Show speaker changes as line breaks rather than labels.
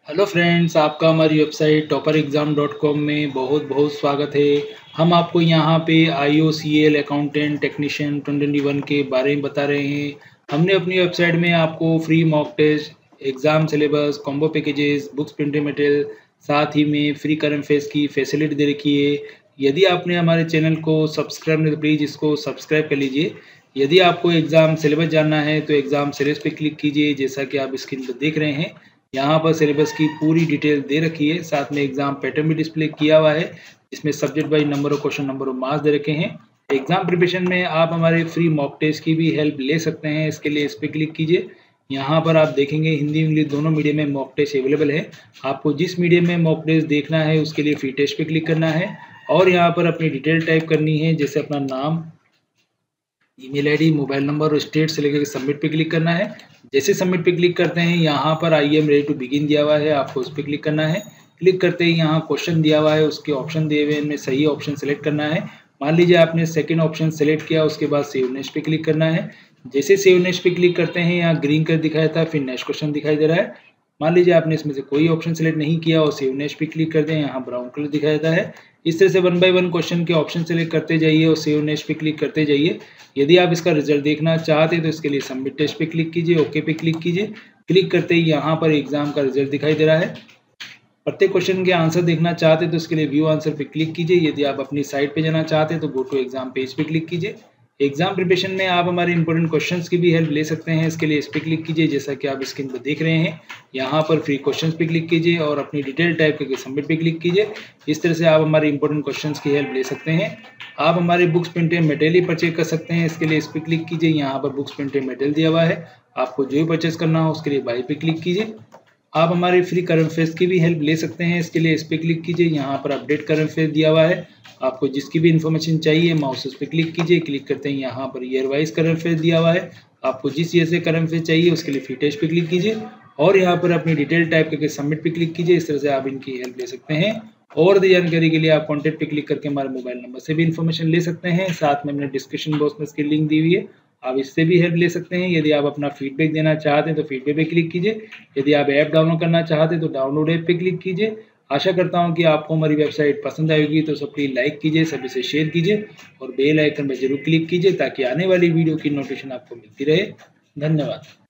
Hello friends, आपका हमारी website topperexam.com में बहुत बहुत स्वागत है। हम आपको यहाँ पे IOCL अकाउंटेंट टेक्नीशियन 2021 के बारे में बता रहे हैं। हमने अपनी वेबसाइट में आपको free mock test, exam syllabus, combo packages, books, printed material, साथ ही में फ्री करंट अफेयर्स की फैसिलिटी दे रखी है। यदि आपने हमारे चैनल को सब्सक्राइब नहीं तो प्लीज़ इसको सब्सक्राइब कर लीजिए। यदि आपको एग्ज़ाम सिलेबस जानना है तो एग्ज़ाम सिलेबस पे क्लिक कीजिए। जैसा कि आप स्क्रीन पर देख रहे हैं, यहाँ पर सिलेबस की पूरी डिटेल दे रखी है, साथ में एग्जाम पैटर्न भी डिस्प्ले किया हुआ है। इसमें subject wise number of question, number of marks दे रखे हैं। एग्जाम प्रिपरेशन में आप हमारे फ्री मॉक टेस्ट की भी हेल्प ले सकते हैं। इसके लिए इस पर क्लिक कीजिए। यहाँ पर आप देखेंगे हिंदी इंग्लिश दोनों मीडियम में मॉक टेस्ट अवेलेबल है। आपको जिस मीडियम में मॉक टेस्ट देखना है उसके लिए फ्री टेस्ट पे क्लिक करना है और यहाँ पर अपनी डिटेल टाइप करनी है, जैसे अपना नाम, ईमेल आईडी, मोबाइल नंबर और स्टेट से लेकर सबमिट पे क्लिक करना है। जैसे सबमिट पे क्लिक करते हैं, यहाँ पर I am ready to begin दिया हुआ है, आपको उस पर क्लिक करना है। क्लिक करते ही यहाँ क्वेश्चन दिया हुआ है, उसके ऑप्शन दिए हुए हैं, इनमें सही ऑप्शन सेलेक्ट करना है। मान लीजिए आपने सेकंड ऑप्शन सेलेक्ट किया, उसके बाद सेव नेक्स्ट पे क्लिक करना है। जैसे सेव नेक्स्ट पे क्लिक करते हैं, यहाँ ग्रीन कलर दिखाया था, फिर नेक्स्ट क्वेश्चन दिखाई दे रहा है। मान लीजिए आपने इसमें से कोई ऑप्शन सेलेक्ट नहीं किया और सेव नेक्स्ट पे क्लिक कर दें, यहाँ ब्राउन कलर दिखाया जाता है। इस तरह से 1 बाय 1 क्वेश्चन के ऑप्शन सेलेक्ट करते जाइए और सेव नेक्स्ट पे क्लिक करते जाइए। यदि आप इसका रिजल्ट देखना चाहते हैं तो इसके लिए सबमिट टेस्ट पे क्लिक कीजिए, ओके पे क्लिक कीजिए। क्लिक करते ही यहाँ पर एग्जाम का रिजल्ट दिखाई दे रहा है। प्रत्येक क्वेश्चन के आंसर देखना चाहते हैं तो इसके लिए व्यू आंसर पे क्लिक कीजिए। यदि आप अपनी साइट पे जाना चाहते हैं तो गो टू एग्जाम पेज पे क्लिक कीजिए। एग्जाम प्रिपरेशन में आप हमारे इंपॉर्टेंट क्वेश्चंस की भी हेल्प ले सकते हैं। इसके लिए इस पे क्लिक कीजिए, जैसा कि आप स्क्रीन पर देख रहे हैं। यहाँ पर फ्री क्वेश्चंस पे क्लिक कीजिए और अपनी डिटेल टाइप करके सबमिट पे क्लिक कीजिए। इस तरह से आप हमारे इंपॉर्टेंट क्वेश्चंस की हेल्प ले सकते हैं। आप हमारे बुक्स प्रिंटेड मटेरियल परचेज कर सकते हैं। इसके लिए इस पे क्लिक कीजिए। यहाँ पर बुक्स प्रिंटेड मटेरियल दिया हुआ है, आपको जो भी परचेज करना हो उसके लिए बाई पे क्लिक कीजिए। आप हमारे फ्री करंट अफेयर्स की भी हेल्प ले सकते हैं। इसके लिए इस पे क्लिक कीजिए। यहाँ पर अपडेट करंट अफेयर दिया हुआ है, आपको जिसकी भी इन्फॉर्मेशन चाहिए माउस उस पे क्लिक कीजिए। क्लिक करते हैं, यहाँ per year wise current affair दिया हुआ है, आपको जिस ईयर से करंट अफेयर चाहिए उसके लिए फ्री टेस्ट पे क्लिक कीजिए और यहाँ पर अपनी डिटेल टाइप करके सबमिट पे क्लिक कीजिए। इस तरह से आप इनकी हेल्प ले सकते हैं। और भी जानकारी के लिए आप कॉन्टैक्ट पे क्लिक करके हमारे मोबाइल नंबर से भी इन्फॉर्मेशन ले सकते हैं। साथ में हमने डिस्क्रिप्शन बॉक्स में इसकी लिंक दी हुई है, आप इससे भी हेल्प ले सकते हैं। यदि आप अपना फीडबैक देना चाहते हैं तो फीडबैक पे क्लिक कीजिए। यदि आप ऐप डाउनलोड करना चाहते हैं तो डाउनलोड ऐप पे क्लिक कीजिए। आशा करता हूं कि आपको हमारी वेबसाइट पसंद आएगी, तो सब प्लीज लाइक कीजिए, सभी से शेयर कीजिए और बेल आइकन पर जरूर क्लिक कीजिए ताकि आने वाली वीडियो की नोटिफिकेशन आपको मिलती रहे। धन्यवाद।